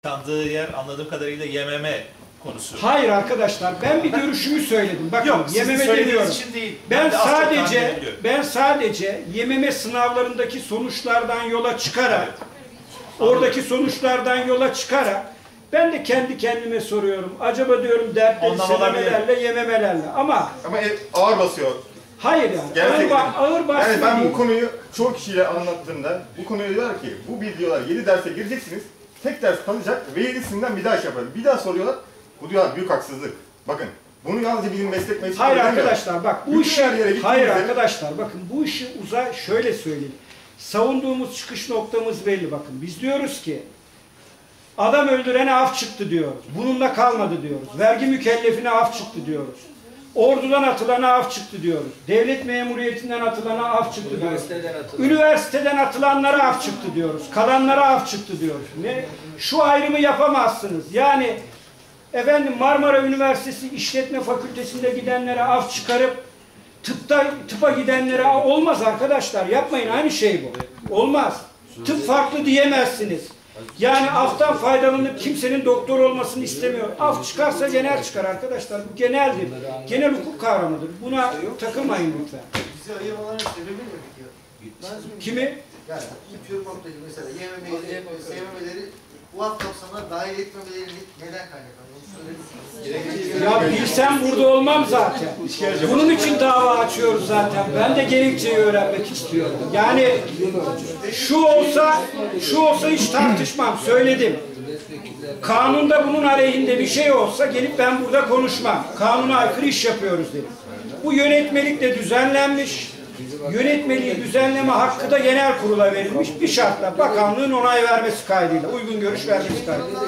tıkandığı yer anladığım kadarıyla YMM konusu. Hayır arkadaşlar, ben bir görüşümü söyledim. Bakın, Yok, YMM demiyorum. için değil. Ben sadece YMM sınavlarındaki sonuçlardan yola çıkarak, oradaki sonuçlardan yola çıkarak, ben de kendi kendime soruyorum. Acaba diyorum dertleri SMM'lerle, YMM'lerle ama ağır basıyor. Hayır yani. Ağır basıyor. Yani ben bu konuyu çoğu kişiyle anlattığımda bu konuyu diyorlar ki bu diyorlar 7 derse gireceksiniz. Tek ders kalacak ve 7'sinden bir daha iş yapar. Bir daha soruyorlar. Bu diyorlar büyük haksızlık. Bakın bunu yalnızca bizim meslek meclisi. Hayır arkadaşlar bak bu işi hayır arkadaşlar bakın bu işi şöyle söyleyeyim. Savunduğumuz çıkış noktamız belli bakın. Biz diyoruz ki adam öldürene af çıktı diyoruz. Bununla kalmadı diyoruz. Vergi mükellefine af çıktı diyoruz. Ordudan atılana af çıktı diyoruz. Devlet memuriyetinden atılana af çıktı diyoruz. Üniversiteden atılanlara af çıktı diyoruz. Kalanlara af çıktı diyoruz. Şu ayrımı yapamazsınız. Yani efendim Marmara Üniversitesi İşletme Fakültesinde gidenlere af çıkarıp tıpa gidenlere olmaz arkadaşlar. Yapmayın, aynı şey bu. Olmaz. Tıp farklı diyemezsiniz. Yani aftan faydalanıp kimsenin doktor olmasını istemiyor. Af çıkarsa genel çıkar arkadaşlar. Bu geneldir. Genel hukuk kavramıdır. Buna takılmayın lütfen. Bizi ayırmaların sebebi ne peki? Kimi? Yani TÜRMOB'daki mesela YMM'leri, SMM'leri bu af kapsamına dahil etmemeleri neden kaynaklanıyor? Ya bilsem burada olmam zaten. Bunun için dava açıyoruz zaten. Ben de gerekçeyi öğrenmek istiyorum. Yani şu olsa hiç tartışmam. Söyledim. Kanunda bunun aleyhinde bir şey olsa gelip ben burada konuşmam. Kanuna aykırı iş yapıyoruz dedim. Bu yönetmelikle düzenlenmiş. Yönetmeliği düzenleme hakkı da genel kurula verilmiş. Bir şartla bakanlığın onay vermesi kaydıyla, uygun görüş vermesi kaydıyla.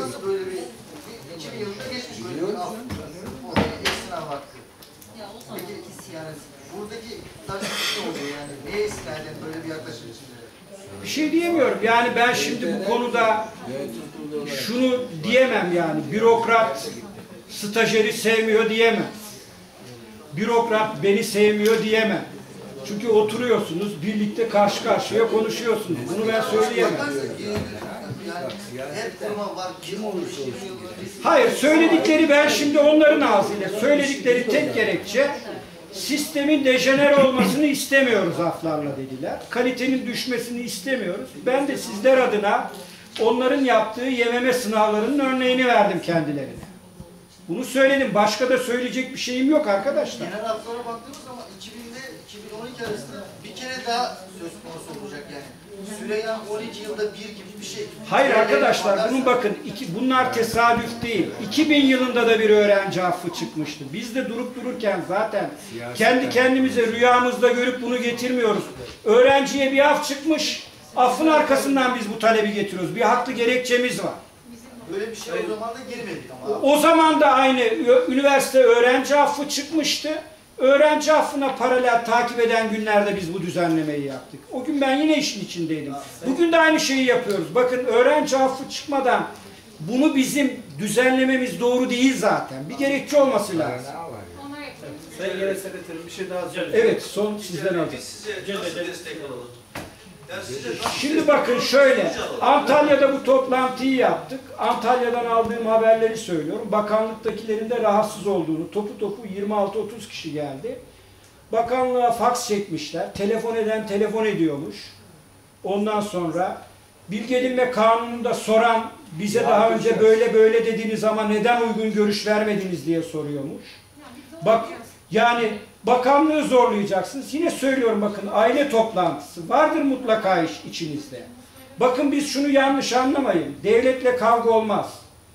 Buradaki tartışma ne oluyor yani? Neye istinaden böyle bir yaklaşım içinde? Bir şey diyemiyorum. Yani ben şimdi bu konuda şunu diyemem yani. Bürokrat stajyeri sevmiyor diyemem. Bürokrat beni sevmiyor diyemem. Çünkü oturuyorsunuz, birlikte karşı karşıya konuşuyorsunuz. Bunu ben söyleyemem. Hayır, söyledikleri ben şimdi onların ağzıyla söyledikleri tek gerekçe sistemin dejenere olmasını istemiyoruz aflarla dediler. Kalitenin düşmesini istemiyoruz. Ben de sizler adına onların yaptığı YMM sınavlarının örneğini verdim kendilerine. Bunu söyledim. Başka da söyleyecek bir şeyim yok arkadaşlar. Genel haftalara baktığımız zaman 2000 ile 2012 arasında bir kere daha söz konusu olacak yani. Süreya 12 yılda bir gibi bir şey. Hayır arkadaşlar, bunun bakın, bunlar tesadüf değil. 2000 yılında da bir öğrenci affı çıkmıştı. Biz de durup dururken zaten kendi kendimize rüyamızda görüp bunu getirmiyoruz. Öğrenciye bir af çıkmış, affın arkasından biz bu talebi getiriyoruz. Bir haklı gerekçemiz var. Böyle bir şey o zaman da girmedik ama. O zaman da aynı üniversite öğrenci affı çıkmıştı. Öğrenci affına paralel takip eden günlerde biz bu düzenlemeyi yaptık. O gün ben yine işin içindeydim. Bugün de aynı şeyi yapıyoruz. Bakın öğrenci affı çıkmadan bunu bizim düzenlememiz doğru değil zaten. Bir gerekçe olması lazım. Sayın Genel Sekreterim bir şey daha söyleyeyim. Evet, son sizden alacağım. Size nasıl destek olalım? Şimdi bakın şöyle, Antalya'da bu toplantıyı yaptık. Antalya'dan aldığım haberleri söylüyorum. Bakanlıktakilerin de rahatsız olduğunu, topu 26-30 kişi geldi. Bakanlığa faks çekmişler. Telefon eden telefon ediyormuş. Ondan sonra bilgi edinme kanununda soran, bize daha önce böyle böyle dediğiniz ama neden uygun görüş vermediniz diye soruyormuş. Bak yani bakanlığı zorlayacaksınız. Yine söylüyorum bakın, aile toplantısı vardır mutlaka içinizde. Bakın biz şunu yanlış anlamayın. Devletle kavga olmaz.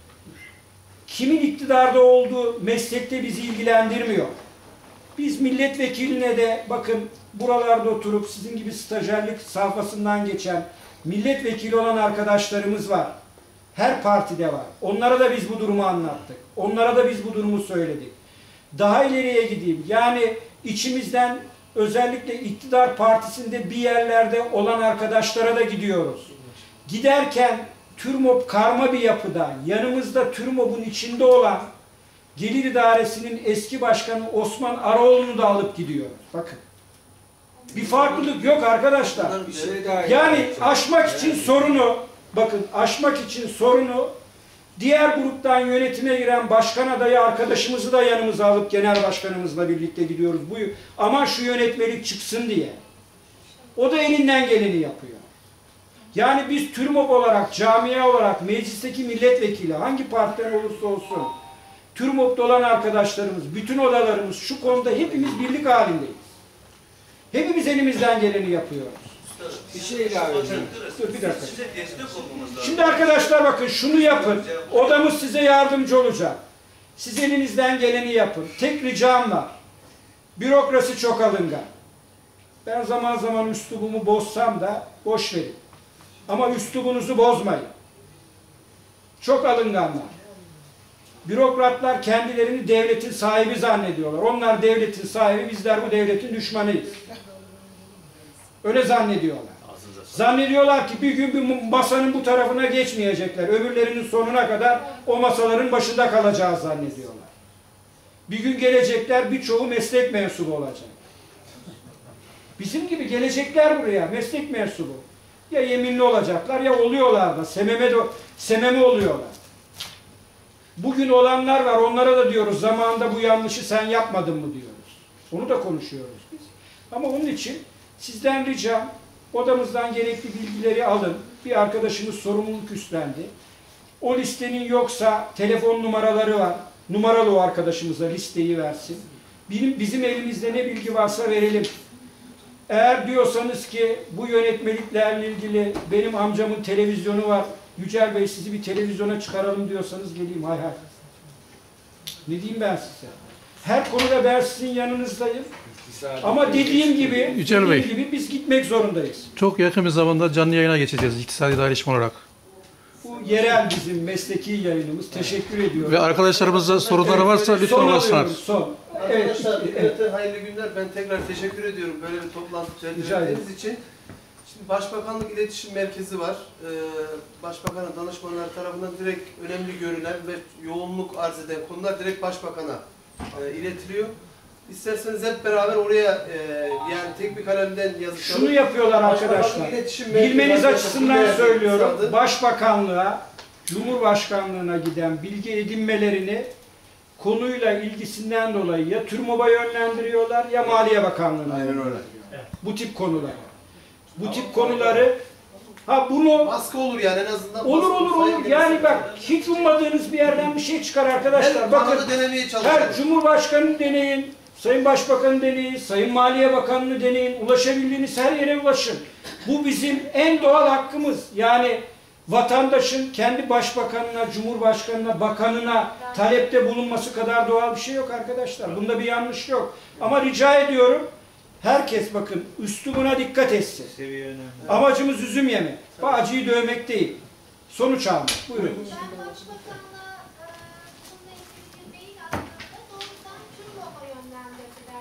Kimin iktidarda olduğu meslekte bizi ilgilendirmiyor. Biz milletvekiline de bakın buralarda oturup sizin gibi stajyerlik safhasından geçen milletvekili olan arkadaşlarımız var. Her partide var. Onlara da biz bu durumu anlattık. Onlara da biz bu durumu söyledik. Daha ileriye gideyim. Yani içimizden özellikle iktidar partisinde bir yerlerde olan arkadaşlara da gidiyoruz. Giderken TÜRMOB karma bir yapıda, yanımızda TÜRMOB'un içinde olan Gelir İdaresi'nin eski başkanı Osman Araoğlu'nu da alıp gidiyoruz. Bakın. Bir farklılık yok arkadaşlar. Yani aşmak için sorunu, bakın aşmak için sorunu Diğer gruptan yönetime giren başkan adayı arkadaşımızı da yanımıza alıp genel başkanımızla birlikte gidiyoruz. Bu ama şu yönetmelik çıksın diye. O da elinden geleni yapıyor. Yani biz TÜRMOB olarak, camia olarak, meclisteki milletvekili, hangi partiden olursa olsun, TÜRMOB'da olan arkadaşlarımız, bütün odalarımız şu konuda hepimiz birlik halindeyiz. Hepimiz elimizden geleni yapıyoruz. Bir şey ilave edeyim. Dur bir dakika. Şimdi arkadaşlar bakın şunu yapın. Odamız size yardımcı olacak. Siz elinizden geleni yapın. Tek ricam var. Bürokrasi çok alıngan. Ben zaman zaman üslubumu bozsam da boş verin. Ama üslubunuzu bozmayın. Çok alınganlar. Bürokratlar kendilerini devletin sahibi zannediyorlar. Onlar devletin sahibi, bizler bu devletin düşmanıyız. Öyle zannediyorlar. Zannediyorlar ki bir gün bir masanın bu tarafına geçmeyecekler. Öbürlerinin sonuna kadar o masaların başında kalacağız zannediyorlar. Bir gün gelecekler, birçoğu meslek mensubu olacak. Bizim gibi gelecekler buraya, meslek mensubu. Ya yeminli olacaklar ya oluyorlar da, sememe oluyorlar. Bugün olanlar var, onlara da diyoruz zamanında bu yanlışı sen yapmadın mı diyoruz. Onu da konuşuyoruz biz. Ama onun için sizden ricam, odamızdan gerekli bilgileri alın. Bir arkadaşımız sorumluluk üstlendi. O listenin yoksa telefon numaraları var. Numaralı o arkadaşımıza listeyi versin. Bizim elimizde ne bilgi varsa verelim. Eğer diyorsanız ki bu yönetmeliklerle ilgili benim amcamın televizyonu var, Yücel Bey sizi bir televizyona çıkaralım diyorsanız geleyim, hay hay. Ne diyeyim ben size? Her konuda ben sizin yanınızdayım. Ama dediğim gibi biz gitmek zorundayız. Çok yakın bir zamanda canlı yayına geçeceğiz İktisadi Daireleşme olarak. Bu yerel bizim mesleki yayınımız. Teşekkür ediyorum. Ve arkadaşlarımızda sorunları varsa lütfen ulaşsınlar. Son. Arkadaşlar, hayırlı günler. Ben tekrar teşekkür ediyorum böyle bir toplantı düzenlediğiniz için. Şimdi Başbakanlık İletişim Merkezi var. Başbakanın danışmanları tarafından direkt önemli görülen ve yoğunluk arz eden konular direkt Başbakan'a iletiliyor. İsterseniz hep beraber oraya yani tek bir kalemden yazışalım. Şunu yapıyorlar arkadaşlar. Bilmeniz açısından söylüyorum. Başbakanlığa, Cumhurbaşkanlığına giden bilgi edinmelerini konuyla ilgisinden dolayı ya TÜRMOB'a yönlendiriyorlar ya Maliye Bakanlığı'na yönlendiriyorlar. Bu tip konular. Bu tip konuları bunu Baskı olur yani en azından. olur. Yani bak hiç ummadığınız bir yerden bir şey çıkar arkadaşlar. Bakın her Cumhurbaşkanı'nı deneyin, Sayın Başbakan'ı deneyin, Sayın Maliye Bakanı'nı deneyin. Ulaşabildiğiniz her yere ulaşın. Bu bizim en doğal hakkımız. Yani vatandaşın kendi başbakanına, cumhurbaşkanına, bakanına talepte bulunması kadar doğal bir şey yok arkadaşlar. Bunda bir yanlış yok. Ama rica ediyorum, herkes bakın üslubuna dikkat etsin. Amacımız üzüm yemek. Bağcıyı dövmek değil. Sonuç almak. Buyurun. Ben Başbakan'la bununla ilgili bir mail attığımda doğrudan TÜRMOB'a yönlendirdiler.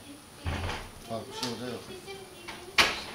Bizim bilgimiz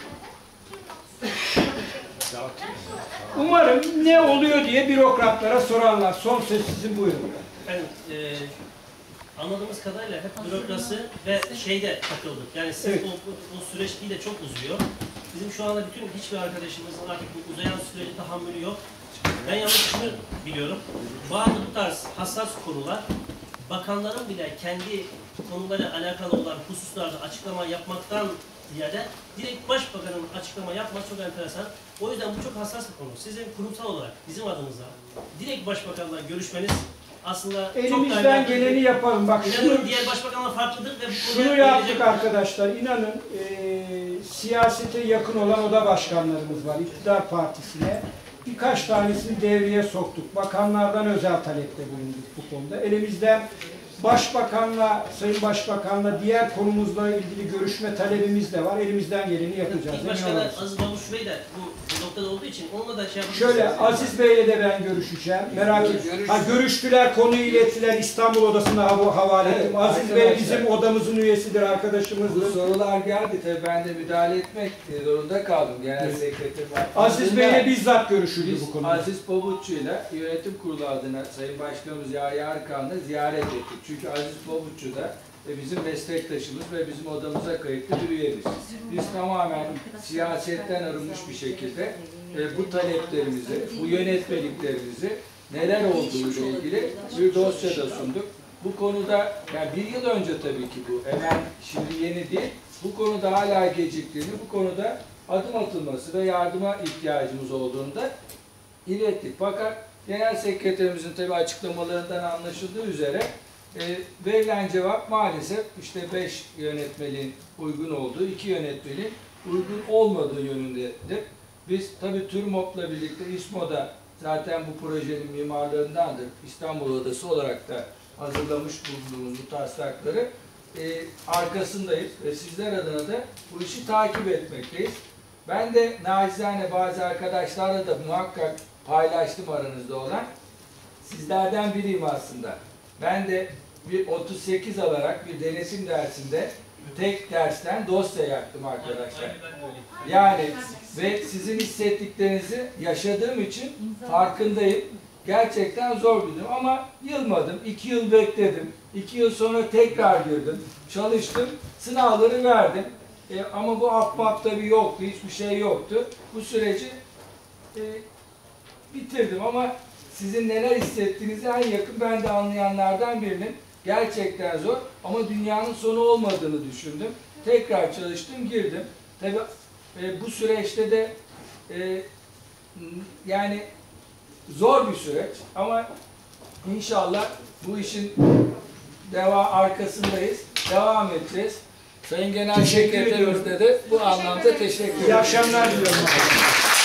dışında da Umarım ne oluyor diye bürokratlara sorarlar. Son söz sizin, buyurun. Ben anladığımız kadarıyla hep bürokrasi ve şeyde takıldık. Yani siz Evet. o süreç değil de çok uzuyor. Bizim şu anda hiçbir arkadaşımızın artık bu uzayan süreci tahammülü yok. Ben yalnız şunu biliyorum. Bazı bu tarz hassas konular bakanların bile kendi konularla alakalı olan hususlarda açıklama yapmaktan ziyade direkt başbakanın açıklama yapması çok enteresan. O yüzden bu çok hassas bir konu. Sizin kurumsal olarak bizim adımıza direkt başbakanla görüşmeniz aslında elimizden geleni yapalım. Bak diğer başbakanla farklıdır ve bu şunu yaptık arkadaşlar. İnanın siyasete yakın olan oda başkanlarımız var. İktidar Partisi'ne birkaç tanesini devreye soktuk. Bakanlardan özel talepte bulunduk bu konuda. Elimizden Başbakanla, Sayın Başbakanla diğer konumuzla ilgili görüşme talebimiz de var. Elimizden geleni yapacağız. İlk başkanı Aziz Babuş Bey de bu noktada olduğu için onunla da şey yapabiliriz. Şöyle Aziz Bey'le de ben görüşeceğim. Merak etmeyin. Görüştüler, konuyu ilettiler. İstanbul Odası'na havale ettim. Evet, Aziz Bey bizim odamızın üyesidir, arkadaşımızdır. Bu sorular geldi tabii ben de müdahale etmek zorunda kaldım genel sekreter. Aziz Bey'le bizzat görüşüldü bu konuda. Aziz Pabuççu'yla yönetim kurulu adına Sayın Başkanımız Yahya Arkan'la ziyaret ettik. Çünkü Aziz Pabuççu da bizim meslektaşımız ve bizim odamıza kayıtlı bir üyemiz. Biz tamamen siyasetten arınmış bir şekilde bu taleplerimizi, bu yönetmeliklerimizi neler olduğuyla ilgili bir dosya da sunduk. Bu konuda, yani bir yıl önce tabii ki bu, hemen şimdi yeni değil, bu konuda hala geciktiğini, bu konuda adım atılması ve yardıma ihtiyacımız olduğunu da ilettik. Fakat Genel Sekreterimizin tabii açıklamalarından anlaşıldığı üzere verilen cevap maalesef işte 5 yönetmeliğin uygun olduğu, 2 yönetmeliğin uygun olmadığı yönündedir. Biz tabii TÜRMOP'la birlikte İSMO'da zaten bu projenin mimarlarındandır. İstanbul Odası olarak da hazırlamış bulunduğumuz bu taslakları arkasındayız ve sizler adına da bu işi takip etmekteyiz. Ben de nacizane bazı arkadaşlarla da muhakkak paylaştım aranızda olan. Sizlerden biriyim aslında. Ben de bir 38 alarak bir denetim dersinde tek dersten dosya yaptım arkadaşlar. Yani ve sizin hissettiklerinizi yaşadığım için farkındayım. Gerçekten zor bir durum ama yılmadım. 2 yıl bekledim. 2 yıl sonra tekrar girdim. Çalıştım. Sınavları verdim. Ama bu afmap tabii yoktu. Hiçbir şey yoktu. Bu süreci bitirdim ama sizin neler hissettiğinizi en yakın ben de anlayanlardan birinin. Gerçekten zor ama dünyanın sonu olmadığını düşündüm. Tekrar çalıştım, girdim. Tabii bu süreçte de yani zor bir süreç ama inşallah bu işin arkasındayız. Devam edeceğiz. Sayın Genel Sekreterimizle de bu anlamda teşekkür ederim. İyi akşamlar diliyorum.